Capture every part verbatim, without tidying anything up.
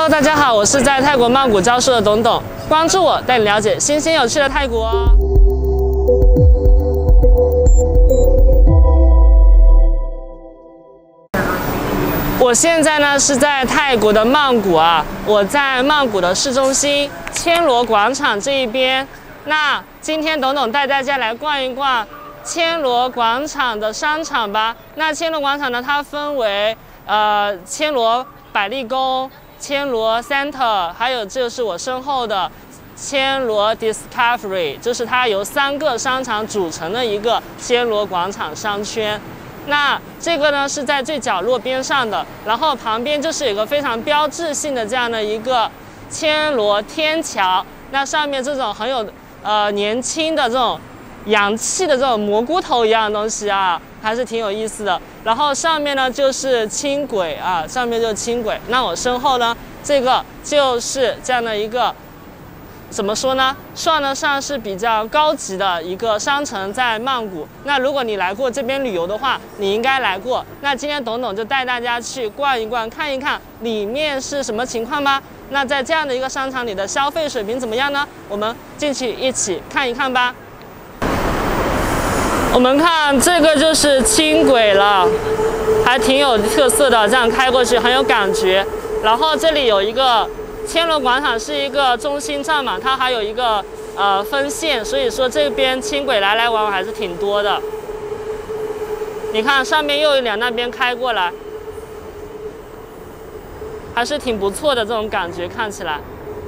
Hello， 大家好，我是在泰国曼谷教书的董董，关注我，带你了解新鲜有趣的泰国哦。我现在呢是在泰国的曼谷啊，我在曼谷的市中心暹罗广场这一边。那今天董董带大家来逛一逛暹罗广场的商场吧。那暹罗广场呢，它分为呃暹罗百丽宫、暹罗 Center， 还有就是我身后的暹罗 Discovery， 就是它由三个商场组成的一个暹罗广场商圈。那这个呢是在最角落边上的，然后旁边就是有个非常标志性的这样的一个暹罗天桥。那上面这种很有呃年轻的这种洋气的这种蘑菇头一样的东西啊，还是挺有意思的。然后上面呢就是轻轨啊，上面就是轻轨。那我身后呢，这个就是这样的一个。怎么说呢？算得上是比较高级的一个商城，在曼谷。那如果你来过这边旅游的话，你应该来过。那今天董董就带大家去逛一逛，看一看里面是什么情况吧。那在这样的一个商场里的消费水平怎么样呢？我们进去一起看一看吧。我们看这个就是轻轨了，还挺有特色的，这样开过去很有感觉。然后这里有一个。暹罗广场是一个中心站嘛，它还有一个呃分线，所以说这边轻轨来来往往还是挺多的。你看上面又一辆那边开过来，还是挺不错的这种感觉，看起来。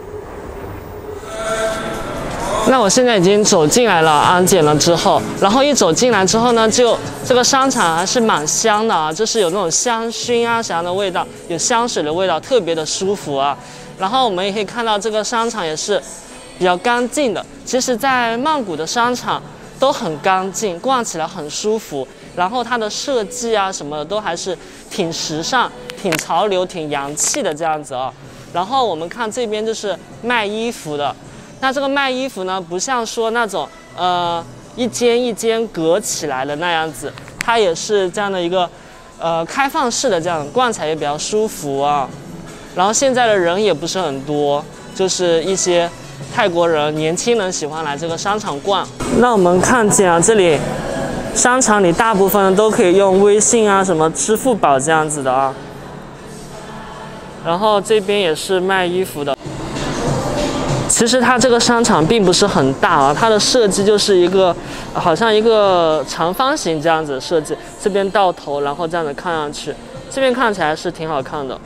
那我现在已经走进来了安检了之后，然后一走进来之后呢，就这个商场还是蛮香的啊，就是有那种香薰啊啥的味道，有香水的味道，特别的舒服啊。然后我们也可以看到这个商场也是比较干净的。其实，在曼谷的商场都很干净，逛起来很舒服。然后它的设计啊什么的都还是挺时尚、挺潮流、挺洋气的这样子啊。然后我们看这边就是卖衣服的。那这个卖衣服呢，不像说那种呃一间一间隔起来的那样子，它也是这样的一个呃开放式的，这样逛起来也比较舒服啊。然后现在的人也不是很多，就是一些泰国人、年轻人喜欢来这个商场逛。那我们看见啊，这里商场里大部分都可以用微信啊、什么支付宝这样子的啊。然后这边也是卖衣服的。其实它这个商场并不是很大啊，它的设计就是一个好像一个长方形这样子设计，这边到头，然后这样子看上去，这边看起来是挺好看的。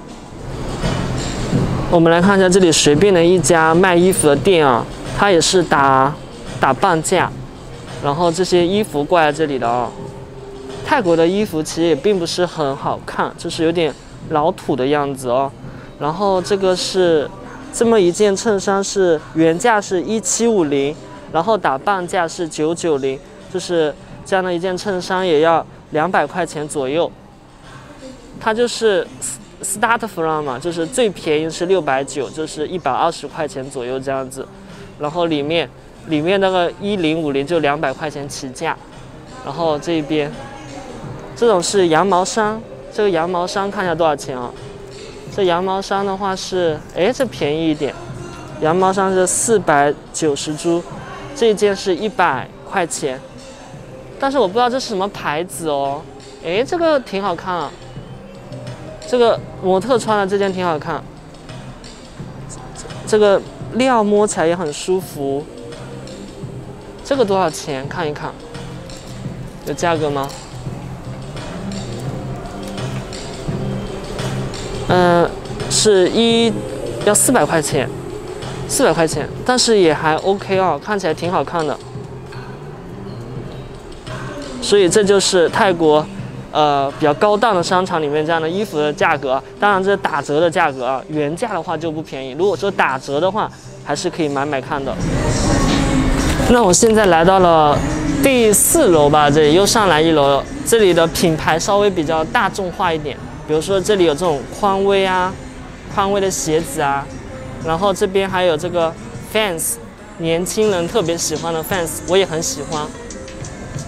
我们来看一下这里随便的一家卖衣服的店啊，它也是打打半价，然后这些衣服挂在这里的啊。泰国的衣服其实也并不是很好看，就是有点老土的样子哦。然后这个是这么一件衬衫，是原价是一七五零，然后打半价是九九零，就是这样的一件衬衫也要两百块钱左右。它就是。Start from 嘛，就是最便宜是六百九，就是一百二十块钱左右这样子，然后里面里面那个一零五零就两百块钱起价，然后这边这种是羊毛衫，这个羊毛衫看一下多少钱啊？这羊毛衫的话是，哎，这便宜一点，羊毛衫是四百九十铢，这一件是一百块钱，但是我不知道这是什么牌子哦，哎，这个挺好看啊。这个模特穿的这件挺好看，这个料摸起来也很舒服。这个多少钱？看一看，有价格吗？嗯、呃，是一要四百块钱，四百块钱，但是也还 OK 哦，看起来挺好看的。所以这就是泰国。呃，比较高档的商场里面这样的衣服的价格，当然这是打折的价格啊，原价的话就不便宜。如果说打折的话，还是可以买买看的。那我现在来到了第四楼吧，这里又上来一楼了。这里的品牌稍微比较大众化一点，比如说这里有这种匡威啊，匡威的鞋子啊，然后这边还有这个 Fans， 年轻人特别喜欢的 Fans， 我也很喜欢。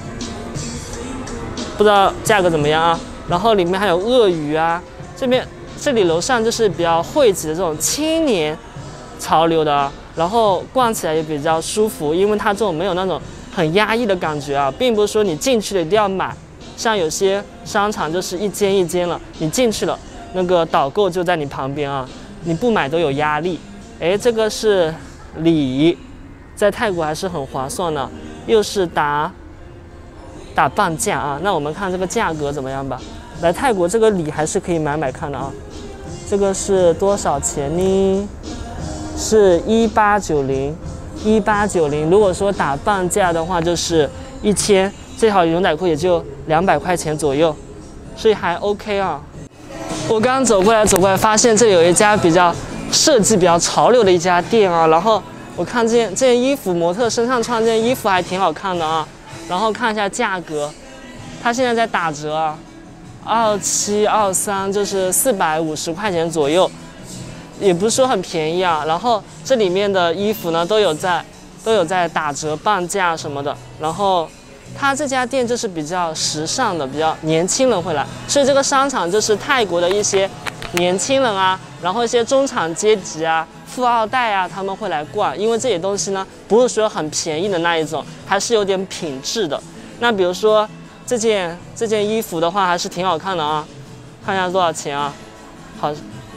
不知道价格怎么样啊？然后里面还有鳄鱼啊，这边这里楼上就是比较汇集的这种青年潮流的啊，然后逛起来也比较舒服，因为它这种没有那种很压抑的感觉啊，并不是说你进去了一定要买，像有些商场就是一间一间了，你进去了，那个导购就在你旁边啊，你不买都有压力。哎，这个是礼，在泰国还是很划算的，又是打打半价啊。那我们看这个价格怎么样吧？来泰国这个礼还是可以买买看的啊。这个是多少钱呢？是一八九零，一八九零。如果说打半价的话，就是一千，这条牛仔裤也就两百块钱左右，所以还 OK 啊。我刚刚走过来走过来，发现这有一家比较设计比较潮流的一家店啊。然后我看这件这件衣服，模特身上穿这件衣服还挺好看的啊。然后看一下价格，它现在在打折啊。二七二三就是四百五十块钱左右，也不是说很便宜啊。然后这里面的衣服呢都有在都有在打折半价什么的。然后它这家店就是比较时尚的，比较年轻人会来，所以这个商场就是泰国的一些年轻人啊，然后一些中产阶级啊、富二代啊，他们会来逛，因为这些东西呢不是说很便宜的那一种，还是有点品质的。那比如说。这件这件衣服的话还是挺好看的啊，看一下多少钱啊？好，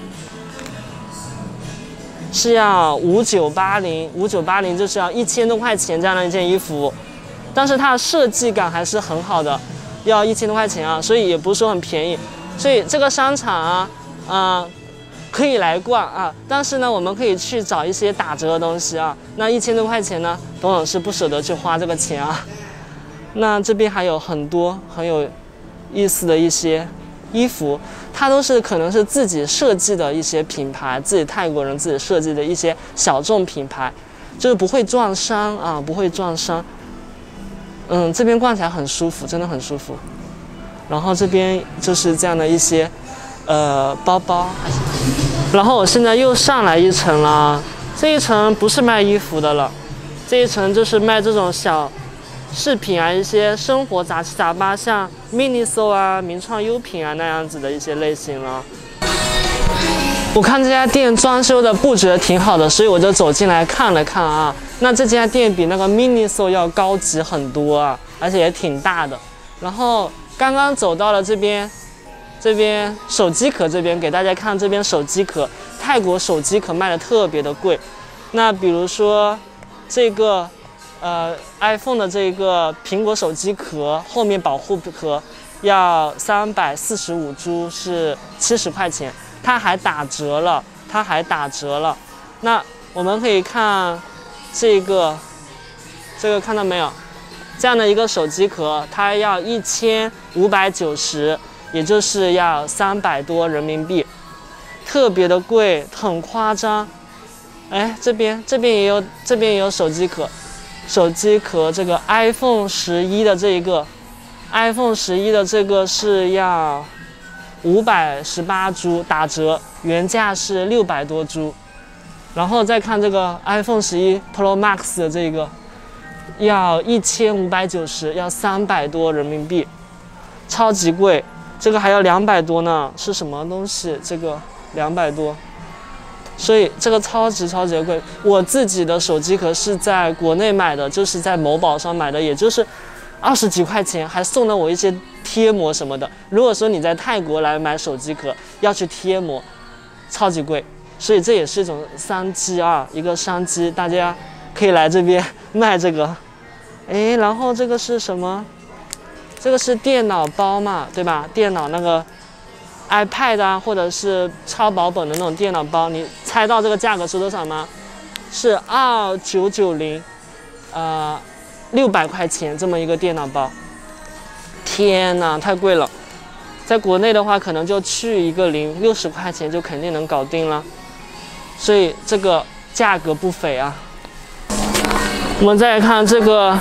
是要五九八零，五九八零就是要一千多块钱这样的一件衣服，但是它的设计感还是很好的，要一千多块钱啊，所以也不是说很便宜。所以这个商场啊，啊、呃，可以来逛啊，但是呢，我们可以去找一些打折的东西啊。那一千多块钱呢，董董是不舍得去花这个钱啊。那这边还有很多很有意思的一些衣服，它都是可能是自己设计的一些品牌，自己泰国人自己设计的一些小众品牌，就是不会撞衫啊，不会撞衫。嗯，这边逛起来很舒服，真的很舒服。然后这边就是这样的一些呃包包，然后我现在又上来一层了，这一层不是卖衣服的了，这一层就是卖这种小饰品啊，一些生活杂七杂八，像 Miniso 啊、名创优品啊那样子的一些类型了。我看这家店装修的布置的挺好的，所以我就走进来看了看啊。那这家店比那个 Miniso 要高级很多啊，而且也挺大的。然后刚刚走到了这边，这边手机壳这边，给大家看这边手机壳，泰国手机壳卖的特别的贵。那比如说这个。呃 ，iPhone 的这个苹果手机壳后面保护壳要三百四十五铢，是七十块钱，它还打折了，它还打折了。那我们可以看这个，这个看到没有？这样的一个手机壳，它要一千五百九十，也就是要三百多人民币，特别的贵，很夸张。哎，这边这边也有，这边也有手机壳。手机壳这个 iPhone 十一的这一个 ，iPhone 十一的这个是要五百十八铢打折，原价是六百多铢。然后再看这个 iPhone 十一 Pro Max 的这个，要一千五百九十，要三百多人民币，超级贵。这个还要两百多呢，是什么东西？这个两百多。所以这个超级超级贵，我自己的手机壳是在国内买的，就是在某宝上买的，也就是二十几块钱，还送了我一些贴膜什么的。如果说你在泰国来买手机壳，要去贴膜，超级贵，所以这也是一种商机啊，一个商机，大家可以来这边卖这个。哎，然后这个是什么？这个是电脑包嘛，对吧？电脑那个。iPad 啊，或者是超薄本的那种电脑包，你猜到这个价格是多少吗？是二九九零，呃，六百块钱这么一个电脑包。天哪，太贵了！在国内的话，可能就去一个零，六十块钱就肯定能搞定了。所以这个价格不菲啊。我们再来看这个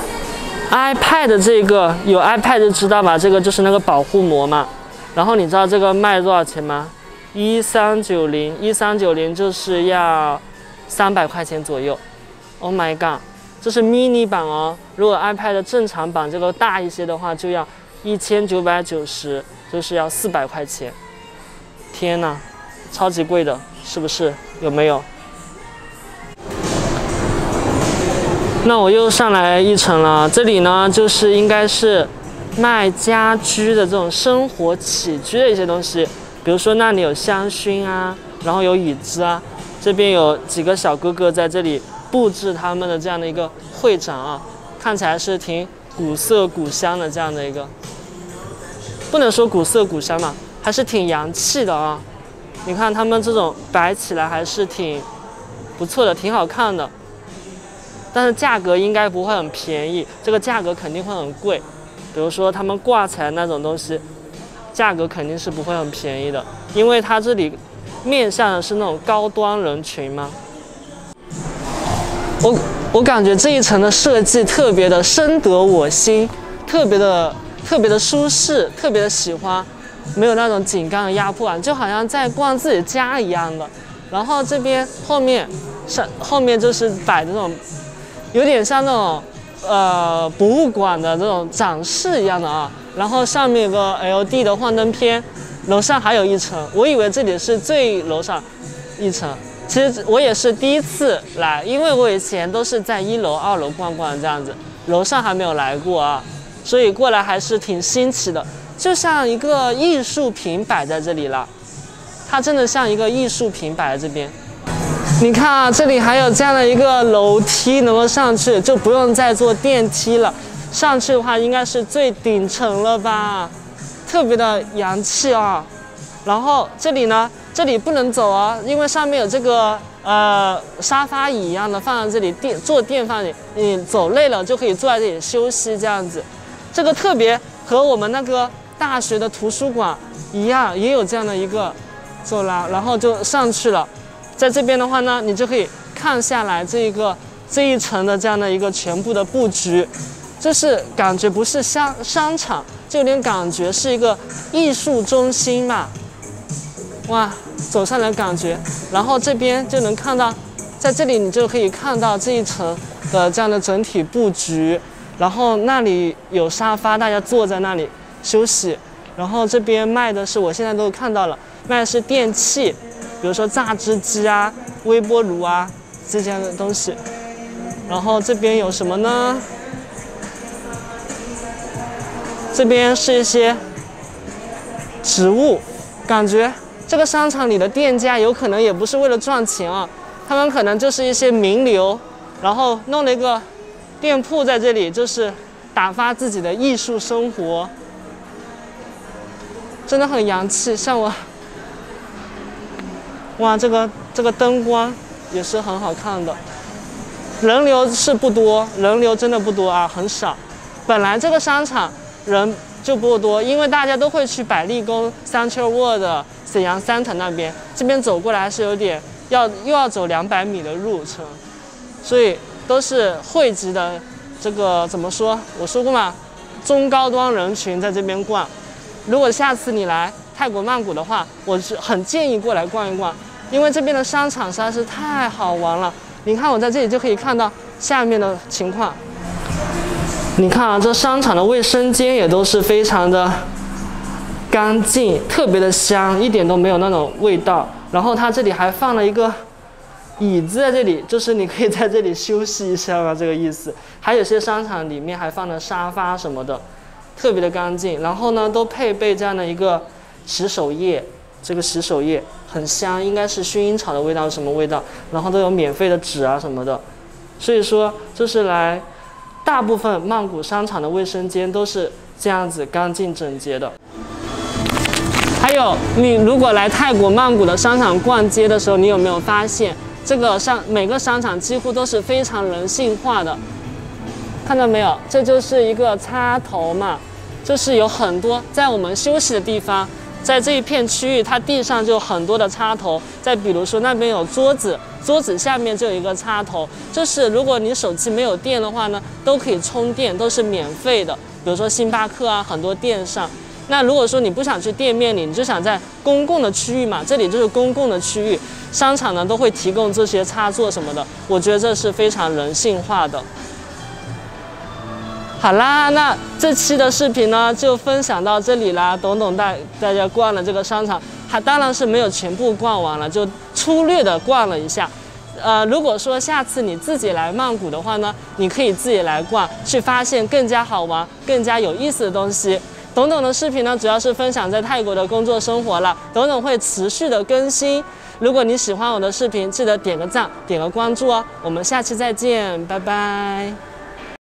iPad， 这个有 iPad 就知道吧？这个就是那个保护膜嘛。然后你知道这个卖多少钱吗？一三九零，一三九零就是要三百块钱左右。Oh my god， 这是 mini 版哦。如果 iPad 正常版这个大一些的话，就要一千九百九十，就是要四百块钱。天哪， 超级贵的，是不是？有没有？那我又上来一层了，这里呢就是应该是卖家居的这种生活起居的一些东西，比如说那里有香薰啊，然后有椅子啊，这边有几个小哥哥在这里布置他们的这样的一个会展啊，看起来是挺古色古香的这样的一个，不能说古色古香嘛，还是挺洋气的啊。你看他们这种摆起来还是挺不错的，挺好看的。但是价格应该不会很便宜，这个价格肯定会很贵。比如说他们挂起来那种东西，价格肯定是不会很便宜的，因为它这里面向的是那种高端人群嘛。我我感觉这一层的设计特别的深得我心，特别的特别的舒适，特别的喜欢，没有那种紧张的压迫感，就好像在逛自己家一样的。然后这边后面上后面就是摆的那种。有点像那种呃博物馆的这种展示一样的啊，然后上面有个 L E D 的幻灯片，楼上还有一层，我以为这里是最楼上一层，其实我也是第一次来，因为我以前都是在一楼、二楼逛逛这样子，楼上还没有来过啊，所以过来还是挺新奇的，就像一个艺术品摆在这里了，它真的像一个艺术品摆在这边。你看啊，这里还有这样的一个楼梯能够上去，就不用再坐电梯了。上去的话，应该是最顶层了吧，特别的洋气啊。然后这里呢，这里不能走啊，因为上面有这个呃沙发椅一样的放在这里，垫坐垫放这里，你走累了就可以坐在这里休息这样子。这个特别和我们那个大学的图书馆一样，也有这样的一个走廊，然后就上去了。在这边的话呢，你就可以看下来这一个这一层的这样的一个全部的布局，就是感觉不是商商场，就有点感觉是一个艺术中心嘛。哇，走上来感觉，然后这边就能看到，在这里你就可以看到这一层的这样的整体布局，然后那里有沙发，大家坐在那里休息，然后这边卖的是我现在都看到了，卖的是电器。比如说榨汁机啊、微波炉啊这些的东西，然后这边有什么呢？这边是一些植物，感觉这个商场里的店家有可能也不是为了赚钱啊，他们可能就是一些名流，然后弄了一个店铺在这里，就是打发自己的艺术生活，真的很洋气，像我。哇，这个这个灯光也是很好看的，人流是不多，人流真的不多啊，很少。本来这个商场人就不多，因为大家都会去百丽宫、Central World、沈阳三层那边，这边走过来是有点要又要走两百米的路程，所以都是汇集的这个怎么说？我说过嘛，中高端人群在这边逛。如果下次你来泰国曼谷的话，我是很建议过来逛一逛。因为这边的商场实在是太好玩了，你看我在这里就可以看到下面的情况。你看啊，这商场的卫生间也都是非常的干净，特别的香，一点都没有那种味道。然后它这里还放了一个椅子在这里，就是你可以在这里休息一下吧，这个意思。还有些商场里面还放了沙发什么的，特别的干净。然后呢，都配备这样的一个洗手液。这个洗手液很香，应该是薰衣草的味道，什么味道？然后都有免费的纸啊什么的，所以说就是来，大部分曼谷商场的卫生间都是这样子干净整洁的。还有，你如果来泰国曼谷的商场逛街的时候，你有没有发现这个商每个商场几乎都是非常人性化的？看到没有？这就是一个插头嘛，就是有很多在我们休息的地方。在这一片区域，它地上就有很多的插头。再比如说那边有桌子，桌子下面就有一个插头。就是如果你手机没有电的话呢，都可以充电，都是免费的。比如说星巴克啊，很多店上。那如果说你不想去店面里，你就想在公共的区域嘛，这里就是公共的区域，商场呢都会提供这些插座什么的。我觉得这是非常人性化的。好啦，那这期的视频呢就分享到这里啦。懂懂带大家逛了这个商场， 还当然是没有全部逛完了，就粗略的逛了一下。呃，如果说下次你自己来曼谷的话呢，你可以自己来逛，去发现更加好玩、更加有意思的东西。董董的视频呢，主要是分享在泰国的工作生活了，董董会持续的更新。如果你喜欢我的视频，记得点个赞、点个关注哦。我们下期再见，拜拜。